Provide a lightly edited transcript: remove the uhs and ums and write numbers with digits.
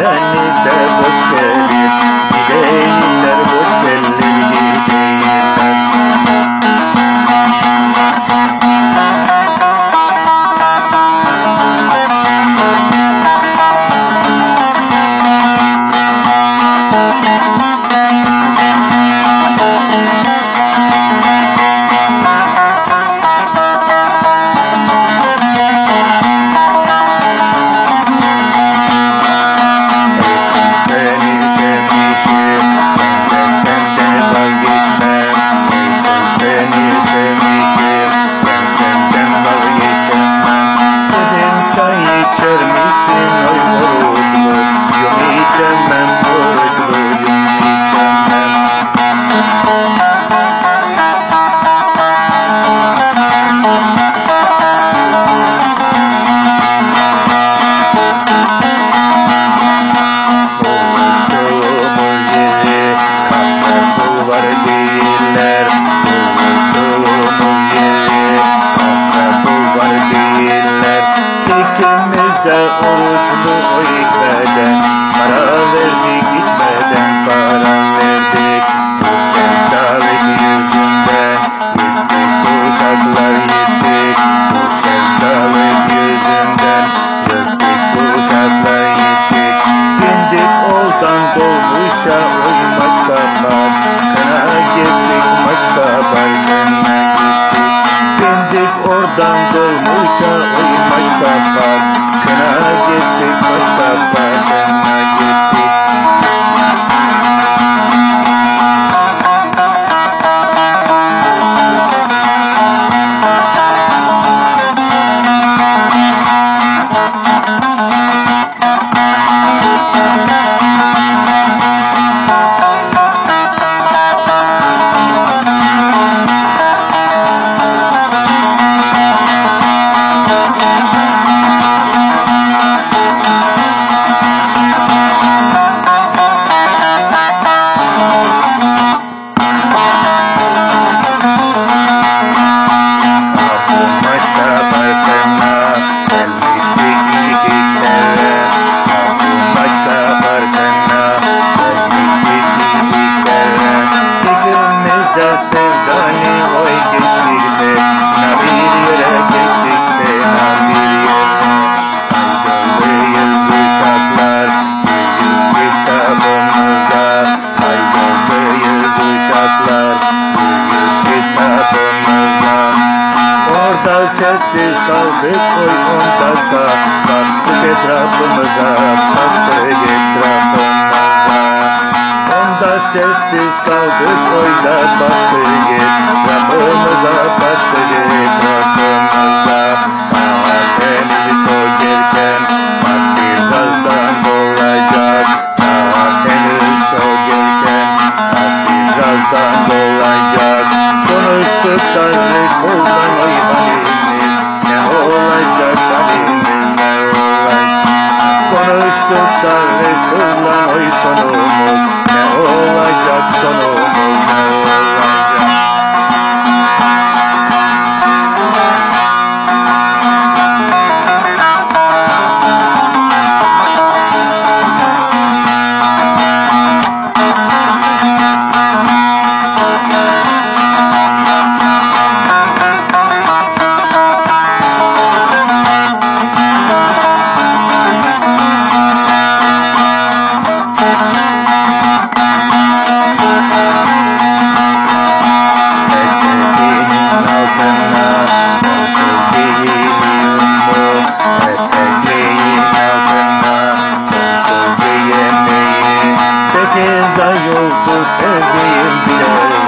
beni de boş verir. Gideyler boş verir, oruçlu o gitmeden, para verdik gitmeden, para verdik. Bu sevdalık yüzünden gittik, kuşaklar gittik. Bu sevdalık yüzünden gittik, kuşaklar gittik. Bindik oldan dolmuşa oy maşkapar, kana gittik maşkapar, kana gittik. Bindik oradan dolmuşa oy maşkapar, kana gittik maşkapar, kana gittik. Sessiz kaldık oy 10 dakika, baktık etrafımıza, baktık etrafımıza. Onda sessiz kaldık oy da baktık etrafımıza, baktık etrafımıza. Saatimizi sogerken bak birazdan dolacak. Saatimizi sogerken bak birazdan dolacak. Konuştuk sarılık oldan oy halimiz, ne olacak halimiz, ne olacak. Konuştuk sarılık oldan oy sonumuz, ne olacak sonumuz, ne olacak. Sevdiğim bile